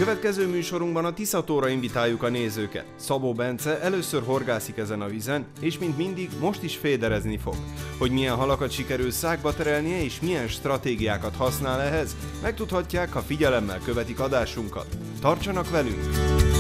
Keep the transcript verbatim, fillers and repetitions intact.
Következő műsorunkban a Tiszatóra invitáljuk a nézőket. Szabó Bence először horgászik ezen a vizen, és mint mindig most is féderezni fog. Hogy milyen halakat sikerül szákba terelnie és milyen stratégiákat használ ehhez, megtudhatják, ha figyelemmel követik adásunkat. Tartsanak velünk!